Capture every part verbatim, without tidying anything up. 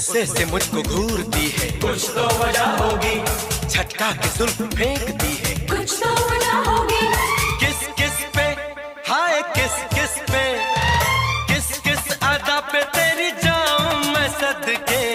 गुस्से से मुझको घूरती है, कुछ तो वजह होगी। झटका के जुल्फ फेंकती है, कुछ तो वजह होगी। किस किस पे, हाय किस किस पे, किस किस अदा पे तेरी जाऊं मैं सदके,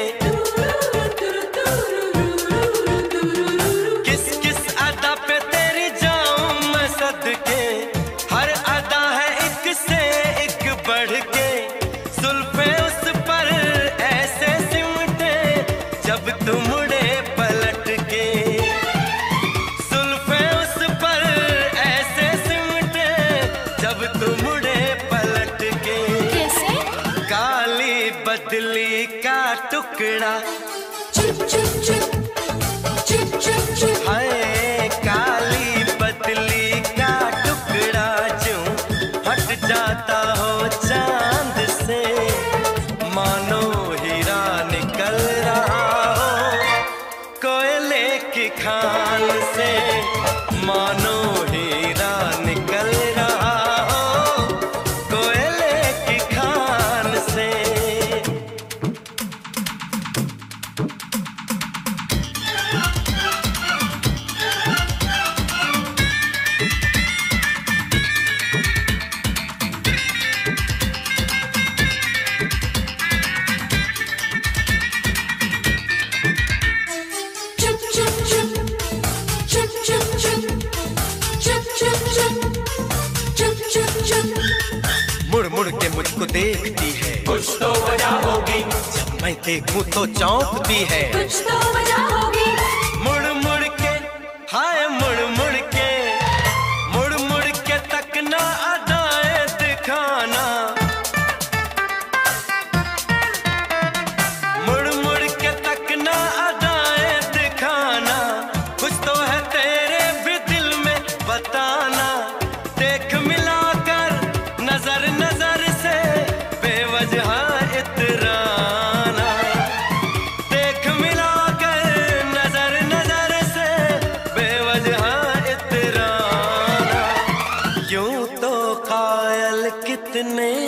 किस किस अदा पे तेरी जाऊं मैं सदके। हर अदा है एक से एक बढ़ के, जुल्फे उस पर ऐसे सिमटे जब तुम मुड़े पलट के, जुल्फे उस पर ऐसे सिमटे जब तुम मुड़े पलट के। कैसे? काली बदली का टुकड़ा, चुप चुप चुप चुप चुप चुप। हाय काली बदली का टुकड़ा जो हट जाता हो चांद से, मानो हीरा निकल रहा हो कोयले की खान से, मानो हीरा निकल रहा हो कोयले की खान से। चुप चुप चुप चुप चुप चुप चुप चुप चुप चुप चुप। मुड़ मुड़ के मुझको देखती है, कुछ तो वजह होगी। जब मैं देखूं तो चौंकती है, कुछ तो वजह होगी। मुड़ मुड़ के, हाय मुड़ मुड़ के, मुड़ मुड़ के तकना अदाएं दिखाना, मुड़ मुड़ के तकना अदाएं दिखाना। कुछ तो है तेरे भी दिल में बताना, देख मिलाकर नजर नजर से बेवजह इतराना, देख मिलाकर नजर नजर से बेवजह इतराना। यूं तो कायल कितने